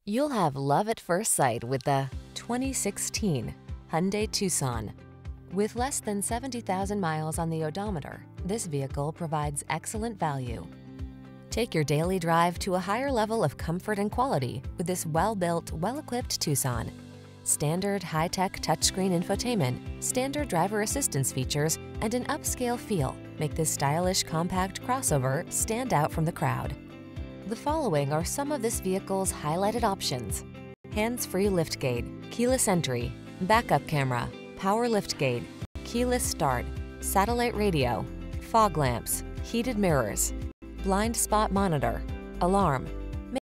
You'll have love at first sight with the 2016 Hyundai Tucson. With less than 70,000 miles on the odometer, this vehicle provides excellent value. Take your daily drive to a higher level of comfort and quality with this well-built, well-equipped Tucson. Standard high-tech touchscreen infotainment, standard driver assistance features, and an upscale feel make this stylish compact crossover stand out from the crowd. The following are some of this vehicle's highlighted options: hands-free liftgate, keyless entry, backup camera, power liftgate, keyless start, satellite radio, fog lamps, heated mirrors, blind spot monitor, alarm,